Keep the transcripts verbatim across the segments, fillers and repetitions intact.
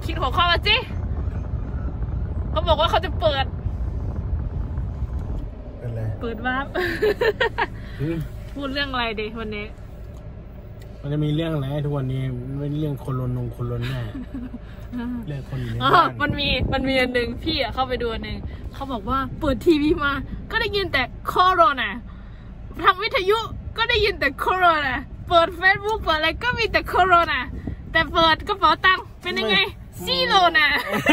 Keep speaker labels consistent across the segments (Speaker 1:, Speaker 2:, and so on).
Speaker 1: คิดหัวข้อมาสิเขาบอกว่าเขาจะเปิดเปิดวาร์ปพูดเรื่องอะไรดีวันนี้
Speaker 2: มันจะมีเรื่องอะไรทุกวันนี้ไม่เรื่องคนลนนงคนลนแน่เรื่องคนอยู่ในบ้าน
Speaker 1: มันมีมันมีอันหนึ่งพี่อะเข้าไปดูอันหนึ่งเขาบอกว่าเปิดทีวีมาก็ได้ยินแต่โคโรนาทางวิทยุก็ได้ยินแต่โคโรนาเปิดเฟซบุ๊กเปิดอะไรก็มีแต่โคโรนาแต่เปิดกระเป๋าตังค์เป็นยังไงซีโร่นะ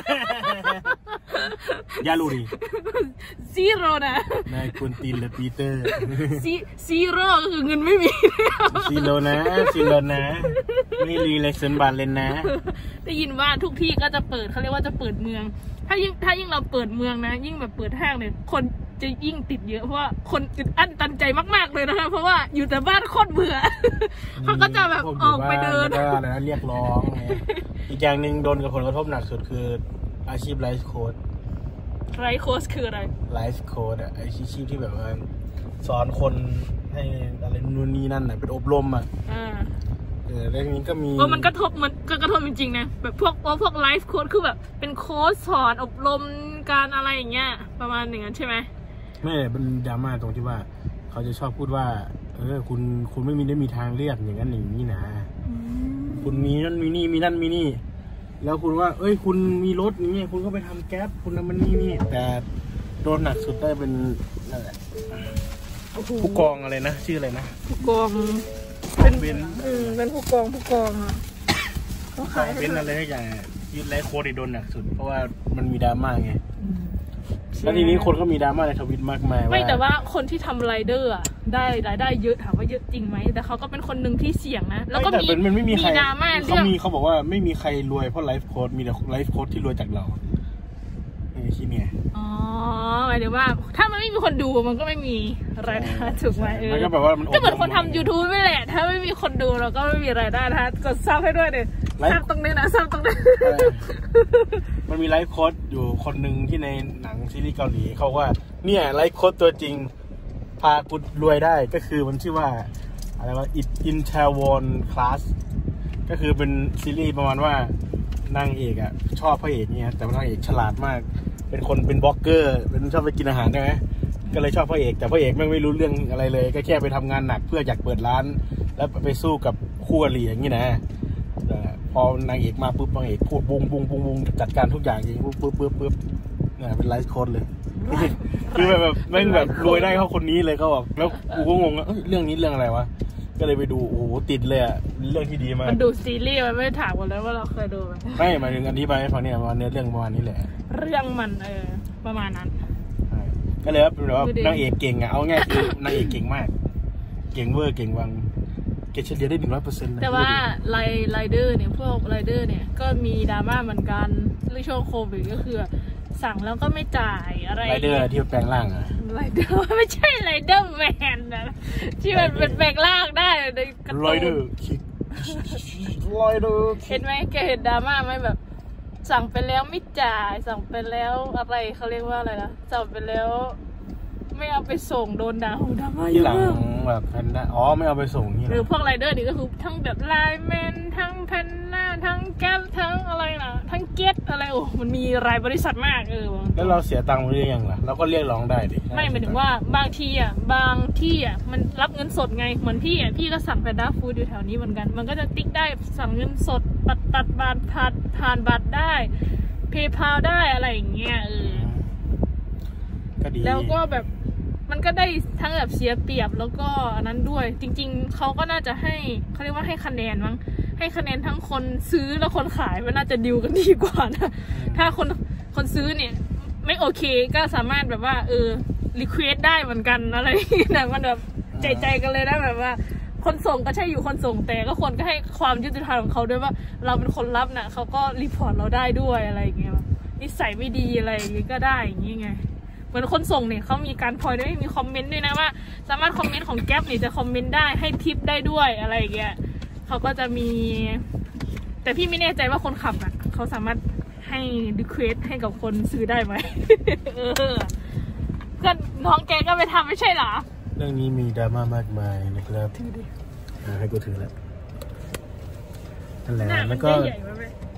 Speaker 2: ยาลูรี
Speaker 1: ซีโร่นะ
Speaker 2: นายคุณตีนและปีเตอร์
Speaker 1: ซีซีโร่ก็คือเงินไม่มี
Speaker 2: ซีโร่นะซีโร่นะไม่รีเลยเซนบาทเลยนะ
Speaker 1: ได้ยินว่าทุกที่ก็จะเปิดเขาเรียกว่าจะเปิดเมืองถ้ายิ่งถ้ายิ่งเราเปิดเมืองนะยิ่งแบบเปิดห้างเนี่ยคนจะยิ่งติดเยอะเพราะว่าคนอึดอั้นตันใจมากๆเลยนะคะเพราะว่าอยู่แต่บ้านโคตรเบื่อเขาก็จะแบบออกไปเดิน
Speaker 2: ก็อะไรนะเรียกร้องอีกอย่างหนึ่งโดนกับผลกระทบหนักสุดคืออาชีพไลฟ์โค้ด
Speaker 1: ไลฟ์โค้ดคืออะไร
Speaker 2: ไลฟ์โค้ดอะอาชีพที่แบบว่าสอนคนให้อะไรนู่นนี่นั่นอะเป็นอบรมอะเออเรื่องนี้ก็มี
Speaker 1: ว่ามันกระทบมันก็กระทบจริงๆนะแบบพวกพวกไลฟ์โค้ดคือแบบเป็นโค้ดสอนอบรมการอะไรอย่างเงี้ยประมาณอย่างนั้นใช่ไหม
Speaker 2: ไม่เป็นดราม่าตรงที่ว่าเขาจะชอบพูดว่าเออคุณคุณไม่มีได้มีทางเลือกอย่างนั้นอย่างนี้นะคุณมีนั่นมีนี่มีนั่นมีนี่แล้วคุณว่าเอ้ยคุณมีรถอย่างเงี้ยคุณก็ไปทำแก๊ปคุณทำมันนี่นี่แต่โดนหนักสุดได้เป็นนั่นแหละผู้กองอะไรนะชื่ออะไรนะ
Speaker 1: ผู้กองเป็นเป็นอืมเป็นผู้กองผู้กองอ่ะ
Speaker 2: เขาขายเป็นอะไรอย่างยืดไลฟ์โค้ดที่โดนหนักสุดเพราะว่ามันมีดราม่าไงแล้วทีนี้คนก็มีดราม่าในทวิตมากมาย
Speaker 1: ไม่แต่ว่าคนที่ทำไรเดอร์อ่ะได้รายได้เยอะถามว่าเยอะจริงไหมแต่เขาก็เป็นคนหนึ่งที่เสี่ยงนะแล้วก็มีมีดราม่า
Speaker 2: เขามีเขาบอกว่าไม่มีใครรวยเพราะไลฟ์โค้ดมีแต่ไลฟ์โค้ดที่รวยจากเราไม่คิดไง
Speaker 1: อ๋อหมายถึงว่าถ้ามันไม่มีคนดูมันก็ไม่มีรายได้ถูกไหมเออ
Speaker 2: ก็แบบว่ามัน
Speaker 1: ก็เหมือนคนทำ ยูทูบ ไม่แหละถ้าไม่มีคนดูเราก็ไม่มีรายได้นะกดซับให้ด้วยเลยซับตรงนี้นะซับตรงนี้
Speaker 2: มันมีไลฟ์โค้ดอยู่คนหนึ่งที่ในหนังซีรีส์เกาหลีเขาว่าเนี่ยไลฟ์โค้ดตัวจริงพาคุณรวยได้ก็คือมันชื่อว่าอะไรว่า Itaewon Class ก็คือเป็นซีรีส์ประมาณว่านางเอกอ่ะชอบพระเอกเนี่ยแต่นางเอกฉลาดมากเป็นคนเป็นบล็อกเกอร์เป็นชอบไปกินอาหารใช่ไหมก็เลยชอบพระเอกแต่พระเอกไม่รู้เรื่องอะไรเลยก็แค่ไปทำงานหนักเพื่ออยากเปิดร้านแล้วไปสู้กับคู่อริอย่างนี้นะพอนางเอกมาปุ๊บนางเอกพูดบุ้งบุ้งบุ้งบุ้งจัดการทุกอย่างเองปุ๊บปุ๊บปุ๊บปุ๊บเนี่ยเป็นไลฟ์โค้ดเลยคือแบบไม่แบบรวยได้เขาคนนี้เลยเขาบอกแล้วกูก็งงว่าเรื่องนี้เรื่องอะไรวะก็เลยไปดูโอ้โหติดเลยอะเรื่องที่ดีมาก
Speaker 1: มันดูซีรีส์มันไม่ถามกันแล้วว่าเราเคยดูไหม
Speaker 2: ไม่หมายถึงอันนี้ไปฟังเนี่ยประมาณเนื้อเรื่องประมาณนี้แหละ
Speaker 1: เรื่องมันเออประมาณนั้น
Speaker 2: ก็เลยว่าเป็นว่านางเอกเก่งอะเอาง่ายคือนางเอกเก่งมากเก่งเวอร์เก่งวังเกรดเฉลี่ยได้หนึ่งร้อยเปอร์เซ็นต์
Speaker 1: แต่ว่าไลไลเดอร์เนี่ยพวกไลเดอร์เนี่ยก็มีดราม่าเหมือนกันเรื่องช่วงโควิดก็คือสั่งแล้วก็ไม่จ่ายอะไร
Speaker 2: ไรเดอร์ที่แปลงร่างอะ
Speaker 1: ไรเดอร์ไม่ใช่ไรเดอร์แมนนะที่มันเป็นแปลงร่างได้ในกระตุ้นไรเดอร์
Speaker 2: ไรเดอร์
Speaker 1: เห็นไหมแกเห็นดราม่าไหมแบบสั่งไปแล้วไม่จ่ายสั่งไปแล้วอะไรเขาเรียกว่าอะไรนะสั่งไปแล้วไม่เอาไปส่งโดนด่าหูดราม่าเยอะ
Speaker 2: แบบแพนด้าอ๋อไม่เอาไปส่งนี่
Speaker 1: หรือพวกไรเดอร์นี่ก็คือทั้งแบบไลน์แมนทั้งแพนด้าทั้งแก๊ปทั้งอะไรนะทั้งเก็ตอะไรโอ้มันมีรายบริษัทมากเออ
Speaker 2: แล้วเราเสียตังค์ไปหรือยังล่ะเราก็เรียกร้องได้ดิ
Speaker 1: ไม่หมายถึงว่าบางทีอ่ะบางที่อ่ะมันรับเงินสดไงเหมือนพี่อ่ะพี่ก็สั่งแพนด้าฟู้ดอยู่แถวนี้เหมือนกันมันก็จะติ๊กได้สั่งเงินสดตัดตัดบัตรผ่านผ่านบัตรได้เพย์พาลได้อะไรอย่างเงี้ยเออ
Speaker 2: ก็ดี
Speaker 1: แล้วก็แบบมันก็ได้ทั้งแบบเสียเปรียบแล้วก็อันนั้นด้วยจริงๆเขาก็น่าจะให้เขาเรียกว่าให้คะแนนมั้งให้คะแนนทั้งคนซื้อและคนขายมันน่าจะดีลกันดีกว่านะถ้าคนคนซื้อเนี่ยไม่โอเคก็สามารถแบบว่าเออรีเควสได้เหมือนกันอะไรนะมันแบบใจใจกันเลยนะแบบว่าคนส่งก็ใช่อยู่คนส่งแต่ก็ควรก็ให้ความยุติธรรมของเขาด้วยว่าเราเป็นคนรับนะเขาก็รีพอร์ตเราได้ด้วยอะไรอย่างเงี้ยนิสัยไม่ดีอะไรอย่างงี้ก็ได้อย่างงี้ไงเหมือนคนส่งเนี่ยเขามีการพอยด้วยมีคอมเมนต์ด้วยนะว่าสามารถคอมเมนต์ของแก๊ปเนี่ยจะคอมเมนต์ได้ให้ทิปได้ด้วยอะไรอย่างเงี้ยเขาก็จะมีแต่พี่ไม่แน่ใจว่าคนขับอ่ะเขาสามารถให้รีเควสให้กับคนซื้อได้ไหมเออก็น้องแกก็ไปทำไม่ใช่หรอ
Speaker 2: เรื่องนี้มีดราม่ามากมายนะครับให้กูถือแล้วนั่นแหละแล้วก็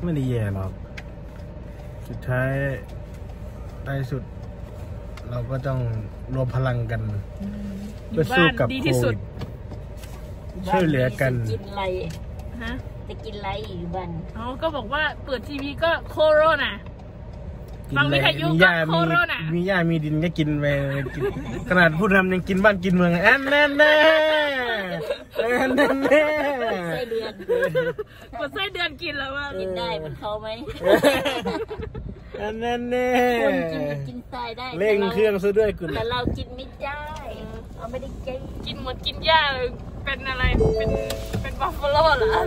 Speaker 2: ไม่ได้แย่หรอกสุดท้ายในสุดเราก็ต้องรวมพลังกันเพื่อสู้กับโควิดช่วยเหลือกัน
Speaker 3: จะกินอะไร
Speaker 1: ฮะ
Speaker 3: จะกินอะไรอยู่บ้าน
Speaker 1: อ๋อก็บอกว่าเปิดทีวีก็โคโรนาฟังวิทยุก็โคโรนา
Speaker 2: มีหญ้ามีดินก็กินไปขนาดผู้นำยังกินบ้านกินเมืองแอนแน่แน่แอนแน่แน่
Speaker 3: ไส้เดือน
Speaker 1: หมดไส้เดือนกินแล้วว่า
Speaker 3: กินได้เหมือนเขาไหม
Speaker 2: อันนั้นแน่
Speaker 3: คนกินกินทรายได้
Speaker 2: เร่งเครื่องซะด้วยคุณ
Speaker 3: แต่เรากินไม่ได้เราไม่ได้กิน
Speaker 1: กินหมดกินหญ้าเลยเป็นอะไรเป็นเป็นบัฟฟาโลเหรอ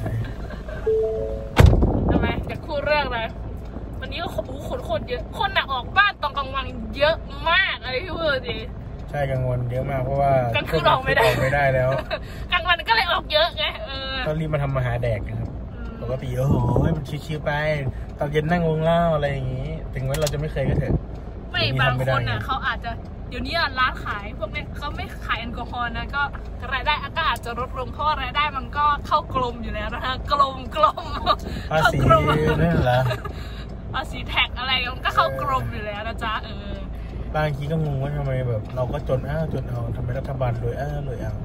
Speaker 1: ทำไมจะคู่เรื่องเลยวันนี้ก็คนคนเยอะคนน่ะออกบ้านตอนกลางวันเยอะมากอะไรที่พูดดิ
Speaker 2: ใช่กลางวันเยอะมากเพราะว่าก
Speaker 1: ลางคืนออกไม่ได้
Speaker 2: ไม่ได้แล้ว
Speaker 1: กลางวันก็เลยออกเยอะไงเออ
Speaker 2: ต้องรีบมาทำมาหาแดกนะครับปกติโอ้โหมันชิวๆไปตอนเย็นนั่งวงเล่าอะไรอย่างงี้ถึงแม้เราจะไม่เคยก็เถอะ
Speaker 1: ไม่บางคนน่ะเขาอาจจะเดี๋ยวนี้ร้านขายพวกนี้เขาไม่ขายแอลกอฮอล์นะก็รายได้ก็อาจจะลดลงเพราะรายได้มันก็เข้ากลมอยู่แล้วนะคะกลมกลม
Speaker 2: ภาษีนั่นเหรอ
Speaker 1: ภาษีแท็กอะไรมันก็เข้ากลมอยู่แล้วนะจ๊ะเออบ
Speaker 2: างทีก็งงว่าทำไมแบบเราก็จนอ้าวจนเอาทำไมรัฐบาลรวยอ้าวรวยเอา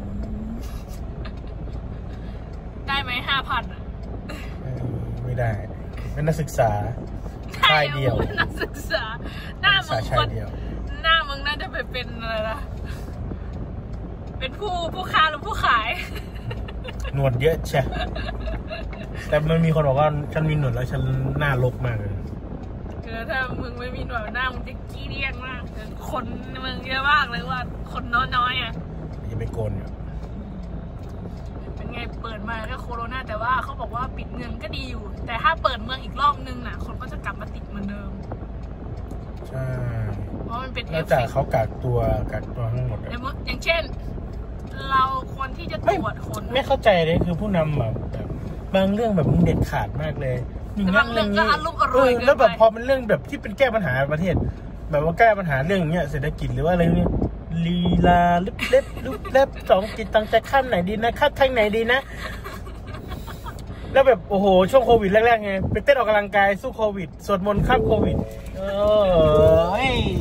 Speaker 1: ได้ไหมห้าพัน
Speaker 2: ไม่ได้เป็นนักศึกษาค่ายเดียว
Speaker 1: นักศึกษาหน้ามึงคน
Speaker 2: เดียว
Speaker 1: หน้ามึงน่าจะไปเป็นอะไรนะเป็นผู้ผู้ค้าหรือผู้ขาย
Speaker 2: หนวดเยอะใช่แต่มันมีคนบอกว่าฉันมีหนวดแล้วฉันหน้ารกมากเลย
Speaker 1: เออถ้ามึงไม่มีหนวดหน้ามึงจะกี้เรียงมากคนมึงเยอะมากเลยว่าคนน้อยๆอ่ะ
Speaker 2: อย่าไปโกนอยู่
Speaker 1: เป็นไงเปิดมาก็โควิดแต่ว่าเขาบอกว่าปิดเมืองก็ดีอยู่แต่ถ้าเปิดเมืองอีกรอบนึงน่ะคนก็จะกลับมาติดเหมือนเดิม
Speaker 2: ใช่
Speaker 1: เพราะมันเป็น
Speaker 2: นอกจากเขากักตัวกักตัวทั้งหมด
Speaker 1: อย่างเช่นเราควรที่จะตรวจคน
Speaker 2: ไม่เข้าใจเลยคือผู้นำแบบบางเรื่องแบบมึงเด็ดขาดมากเลย
Speaker 1: บางเรื่องก็อารมณ์อร่อย
Speaker 2: แล้วแบบพอเป็นเรื่องแบบที่เป็นแก้ปัญหาประเทศแบบว่าแก้ปัญหาเรื่องอย่างเงี้ยเศรษฐกิจหรือว่าอะไรเนี้ยลีลาลุกเล็บลุกเล็บสองจิตตั้งใจขั้นไหนดีนะขั้นทางไหนดีนะแล้วแบบโอ้โหช่วงโควิดแรกๆไงไปเต้นออกกำลังกายสู้โควิดสวดมนต์ข้ามโควิดเออ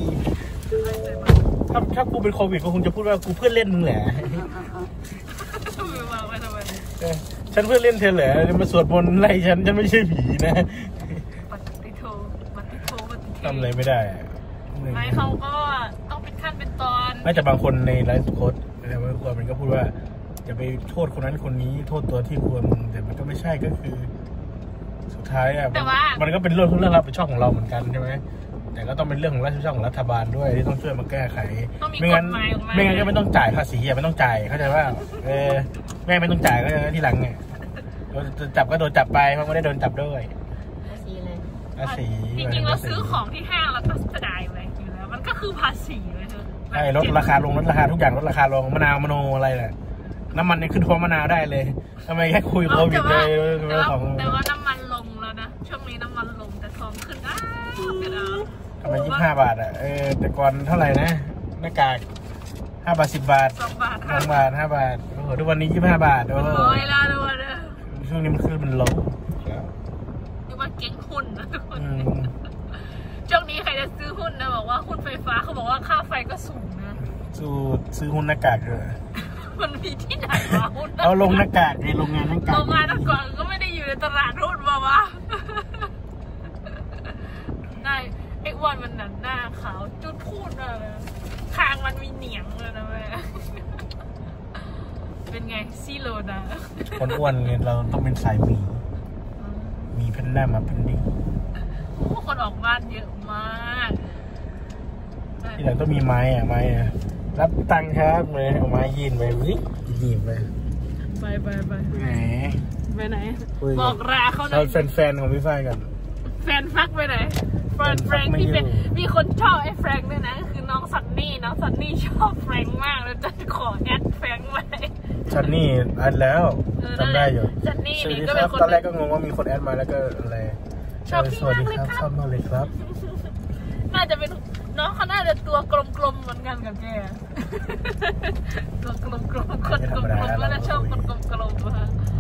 Speaker 2: ถ้าถ้ากูเป็นโควิดก็คงจะพูดว่ากูเพื่อนเล่นมึงแหละฉันเพื่อนเล่นเธอเหรอมาสวดมนต์ไล่ฉันฉันไม่ใช่ผีนะ
Speaker 1: ปฏิโทปฏิโทปฏิเท
Speaker 2: ทำอะไรไม่ได้
Speaker 1: ไม่เขาก็ต้องเป็นขั้นเป็นตอน
Speaker 2: ไม่แต่บางคนในไลฟ์โค้ดอะไรบางคนมันก็พูดว่าจะไปโทษคนนั้นคนนี้โทษตัวที่ควรแต่มันก็ไม่ใช่ก็คือสุดท้ายอ่ะมันก็เป็นเรื่องเรื่องรับผิดชอบของเราเหมือนกันใช่ไหมแต่ก็ต้องเป็นเรื่องของรับผิดชอบของรัฐบาลด้วยที่ต้องช่วยมาแก้ไขไม่งั้นไม่งั้นก็ไม่ต้องจ่ายภาษีอ่ะไม่ต้องจ่ายเข้าใจว่าเออแม่ไม่ต้องจ่ายก็ทีหลังไงโดนจับก็โดนจับไปเพราะไม่ได้โดนจับด้วย
Speaker 3: ภาษีเลย
Speaker 2: ภาษี
Speaker 1: จริงๆเราซื้อของที่ห้างเราก็จะได้ไว้อยู่แล้วมันก็คือภาษีเลยเธอ
Speaker 2: ใช่ลดราคาลงลดราคาทุกอย่างลดราคาลงมะนาวมะโนอะไรแหละน้ำมันนี่ขึ้นพอมะนาวได้เลยทำไมแค่คุยโควิดเลย
Speaker 1: แต่ว่าแต่ว่าน้ำมันลงแล้วนะช่วงนี้น้ำมันลงแต่ทองขึ้นนะ
Speaker 2: ทำไมยี่สิบห้าบาทอ่ะเออแต่ก่อนเท่าไหร่นะหน้ากากห้าบาทสิบบาท
Speaker 1: สองบาท
Speaker 2: สองบาทห้าบาทโอ้โหทุกวันนี้ยี่สิบห้าบาทโอ้
Speaker 1: โหละทุกวันเลย
Speaker 2: ช่วงนี้มันขึ้นมันลง
Speaker 1: นี่ว่าเก่งหุ้นนะทุกคนช่วงนี้ใครจะซื้อหุ้นนะบอกว่าหุ้นไฟฟ้าเขาบอกว่าค่าไฟก็สูงนะ
Speaker 2: ซื้อซื้อหุ้นหน้ากากเลย
Speaker 1: มันมีที่ไหนวะหุ้น
Speaker 2: เอาลงหน้ากากในโรงงานหน้ากาก
Speaker 1: โรงงานหน้ากากก็ไม่ได้อยู่ในตลาดหุ้นมาวะได้ไอ้วันมันหน้าขาวจุดพูดอะไรคางมันมีเหนียงเลยนะแม่เป็นไงซีโรดา
Speaker 2: คนอ้วนเนี่ยเราต้องเป็นสายมีมีแพนด้ามาเป็นดิ้ง
Speaker 1: พวกคนออกบ้านเยอะมาก
Speaker 2: ที่หลังต้องมีไม้อะไม้อะรับตังค์ครับเลยเอาไม้ยินไปวิยินไป
Speaker 1: ไปไปไป
Speaker 2: ไหน
Speaker 1: ไปไหนบอกราเขาหน่อย
Speaker 2: แฟนๆของพี่ฝ้ายกัน
Speaker 1: แฟนฟักไปไหนแฟนแฟรงค์ที่เป็นมีคนชอบไอ้แฟรงค์ด้วยนะคือน้องซันนี่น้องซันนี่ชอบแฟรงค์มากเลยจะขอแอดแฟรงค์ไว้
Speaker 2: ซันนี่แอดแล้วจำได้อยู่
Speaker 1: ซันนี่นี่ก็เป็นคน
Speaker 2: ตอนแรกก็งงว่ามีคนแอดมาแล้วก็อะไร
Speaker 1: ชอบพี่มากเลยครับ
Speaker 2: ชอบมากเลยครับ
Speaker 1: น่าจะเป็นน้องเขาน่าจะตัวกลมๆเหมือนกันกับแกตัวกลมๆคนกลมๆแล้วชอบคนกลมๆ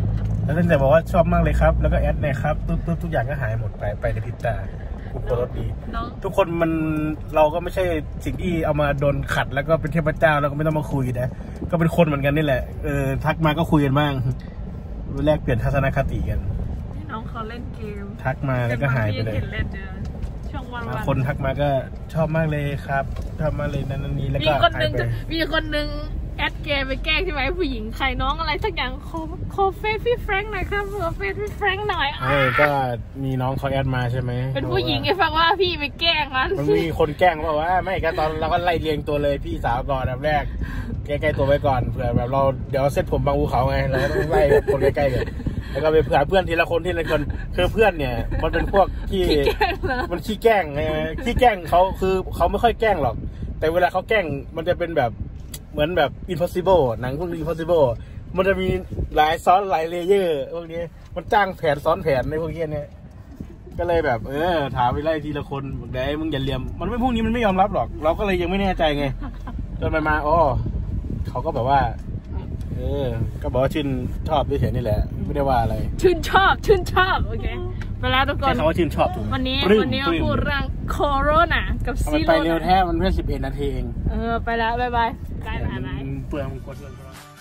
Speaker 2: แล้วตั้งแต่บอกว่าชอบมากเลยครับแล้วก็แอดเนี่ยครับปุ๊บปุ๊บทุกอย่างก็หายหมดไปไปในพริบตาคุณตัวรถดีทุกคนมันเราก็ไม่ใช่สิ่งที่เอามาโดนขัดแล้วก็เป็นเทพเจ้าแล้วก็ไม่ต้องมาคุยนะก็เป็นคนเหมือนกันนี่แหละเออทักมาก็คุยกันบ้างแลกเปลี่ยนทัศนคติกัน
Speaker 1: ที่น้องเขาเล่นเกม
Speaker 2: ทักมาแล้วก็หายไปเลย
Speaker 1: ช่วงวันๆ
Speaker 2: คนทักมาก็ชอบมากเลยครับชอบมากเลยนั่นนี่แล้วก็
Speaker 1: มีคนนึงมีคนนึงแอดเกมไปแกล้งใช่ไหมผู้หญิงใครน้องอะไรสักอย่างโคโคเฟสพี่แฟรงค์หน่อยครับโคเฟสพี่แฟรงค์หน่อย
Speaker 2: เออก็มีน้องเขาแอดมาใช่ไหม
Speaker 1: เป็นผู้หญิงไอ้ฟังว่าพี่ไปแกล้งมัน
Speaker 2: มันมีคนแกล้งบอกว่าไม่ก็ตอนเราก็ไล่เรียงตัวเลยพี่สาวก่อนแบบแรกใกล้ๆตัวไว้ก่อนเผื่อแบบเราเดี๋ยวเซตผมบางภูเขาไงเราต้องไล่คนใกล้ๆเลยแล้วก็ไปเผื่อเพื่อนทีละคนทีละคนคือเพื่อนเนี่ยมันเป็นพวกที่มันขี้แกล้งไงขี้แกล้งเขาคือเขาไม่ค่อยแกล้งหรอกแต่เวลาเขาแกล้งมันจะเป็นแบบเหมือนแบบ impossible หนังพวก impossible มันจะมีหลายซ้อนหลายเลเยอร์พวกนี้มันจ้างแผนซ้อนแผนในพวกนี้เนี่ยก็เลยแบบเออถามไปไล่ทีละคนบอกได้มึงอย่าเลียมมันไม่พวกนี้มันไม่ยอมรับหรอกเราก็เลยยังไม่แน่ใจไงจนไปมาอ๋อเขาก็แบบว่าเออก็บอกว่าชื่นชอบด้วยเฉยนี่แหละไม่ได้ว่าอะไร
Speaker 1: ชื่นชอบชื่นชอบโอเคเวลาทุกคน
Speaker 2: ใช้คำว่าชื่นชอบถูก
Speaker 1: วันนี้วันนี้พูดเรื่องโคโรนากับซีโร่
Speaker 2: ไปเร็วแท้มันเพิ่งสิบเอ็ดนาทีเอง
Speaker 1: เออไปแล้วบ๊ายบาย
Speaker 2: ใกล้แล้วนะเปลืองกดเงิน